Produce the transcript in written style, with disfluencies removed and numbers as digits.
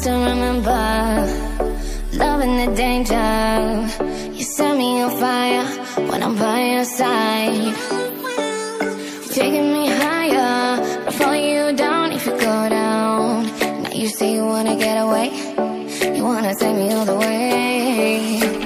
still remember loving the danger. You set me on fire when I'm by your side. You're taking me higher, but follow you down if you go down. Now you say you wanna get away, you wanna take me all the way.